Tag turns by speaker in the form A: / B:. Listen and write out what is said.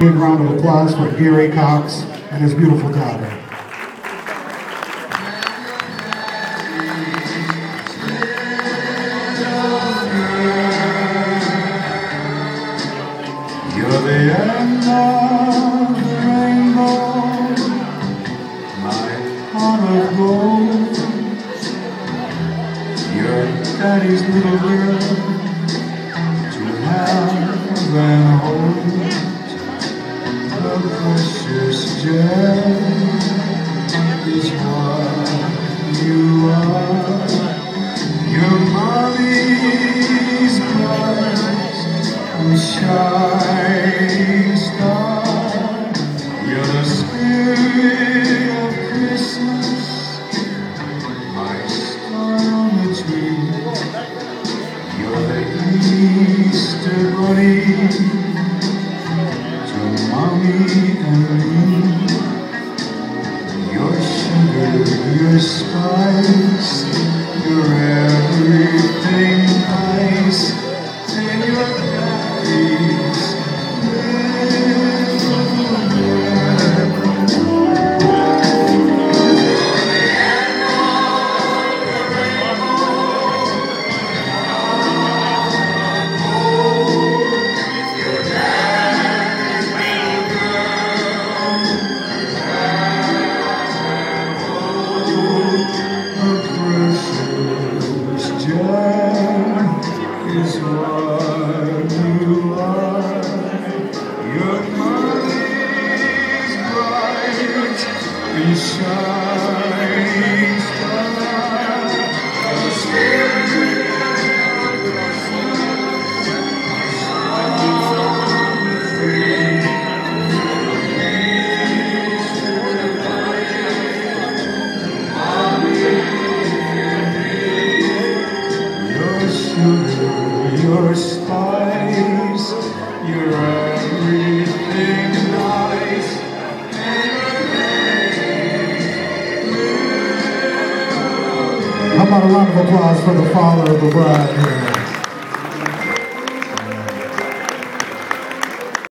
A: Big round of applause for Gary Cox and his beautiful daughter.
B: You're the end of the rainbow, my pot of gold. You're daddy's little girl to have and hold. The precious gem is what you are. Your mommy's bright and shining star. You're the spirit of Christmas, my star on the tree. You're the Easter bunny to mommy and me. Your sugar, your spice, your everything nice, and your daddy's is what you are. Your mommy's bright and shining star. The spirit of Christmas, your spice, your everything nice,
A: How about a round of applause for the father of the bride here?